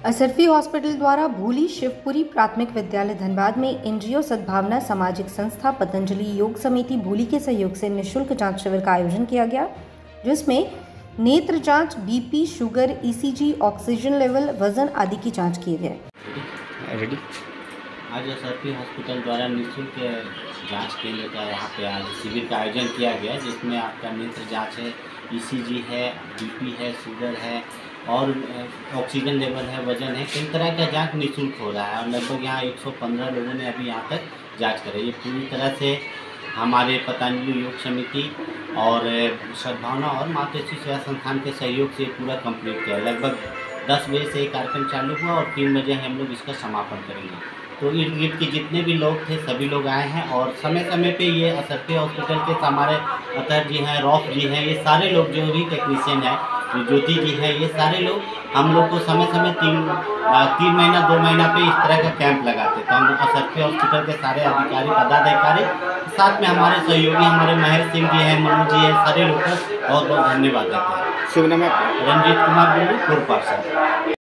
Asarfi hospital द्वारा भूली शिवपुरी प्राथमिक विद्यालय धनबाद में एनजीओ सद्भावना सामाजिक संस्था पतंजलि योग समिति भूली के सहयोग से निःशुल्क जांच शिविर का आयोजन किया गया, जिसमें नेत्र जांच, BP, sugar, ECG, oxygen level, वजन आदि की जांच किए गए। आज असरफी हॉस्पिटल द्वारा निःशुल्क जांच केंद्र का यहाँ पे आज शिविर का आयोजन किया गया, जिसमें आपका नेत्र जांच है, ईसीजी है, बीपी है, शुगर है और ऑक्सीजन लेवल है, वजन है, कई तरह का जांच निःशुल्क हो रहा है और लगभग यहाँ 115 लोगों ने अभी यहाँ तक जांच कराई। ये पूरी तरह से हमारे पतंजलि योग समिति और सद्भावना और मातृश्री सेवा संस्थान के सहयोग से पूरा कंप्लीट किया। लगभग 10 बजे से कार्यक्रम चालू हुआ और 3 बजे हम लोग इसका समापन करेंगे। तो इर्द गिर्द के जितने भी लोग थे सभी लोग आए हैं और समय समय पे ये असरफी हॉस्पिटल के हमारे अतर जी हैं, रॉफ जी हैं, ये सारे लोग जो भी टेक्नीशियन हैं, ज्योति जी हैं, ये सारे लोग हम लोग को समय समय 3 महीना 2 महीना पे इस तरह का कैंप लगाते। तो हम असरफी हॉस्पिटल के सारे अधिकारी पदाधिकारी साथ में हमारे सहयोगी हमारे महेश सिंह जी हैं, मनोज जी हैं, सारे लोग का बहुत बहुत धन्यवाद देते हैं। शुभ नाम है रंजीत कुमार गुरु पूर्व पार्षद।